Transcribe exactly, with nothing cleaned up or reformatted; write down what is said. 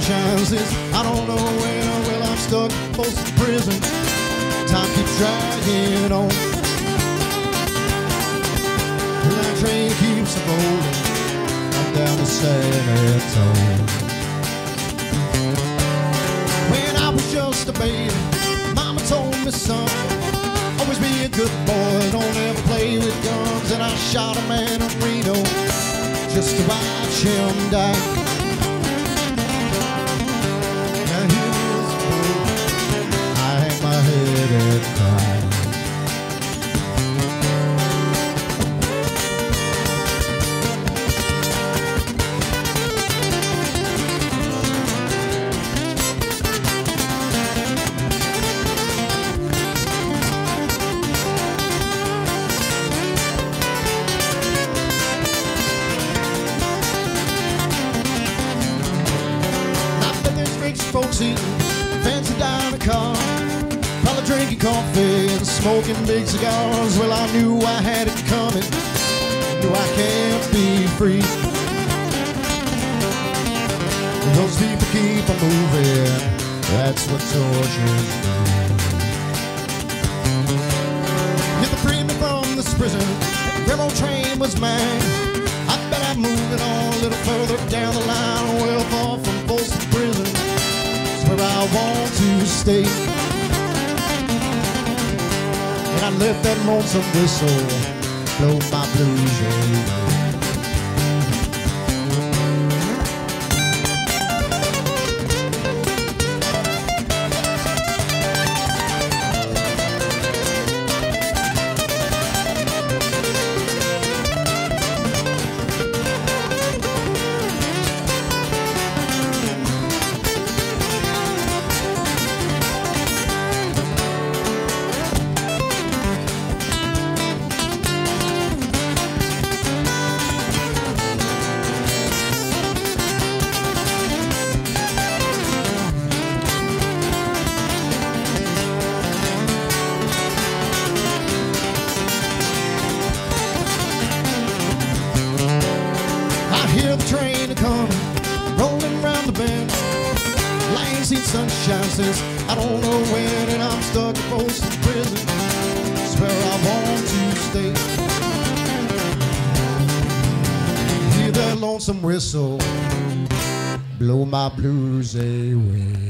shines this. I don't know when or will I'm stuck in Folsom Prison. Time keeps dragging on. That train keeps rolling on down the San Antonio. When I was just a baby, Mama told me, son, always be a good boy, don't ever play with guns. And I shot a man in Reno just to watch him die. Now here's the I hang my head and cry. Folks eating fancy diner car, probably drinking coffee and smoking big cigars. Well, I knew I had it coming, knew I can't be free. Those people keep on moving, that's what tortures me. If the freed me from this prison, the railroad train was mine, I bet I'm moving on a little further down the line, well far from Folsom Prison, where I want to stay. And I let that lonesome whistle blow my blues away. Hear the train a-coming, rolling round the bend. I ain't seen sunshine since I don't know when, and I'm stuck in Folsom Prison. It's where I want to stay. Hear that lonesome whistle blow my blues away.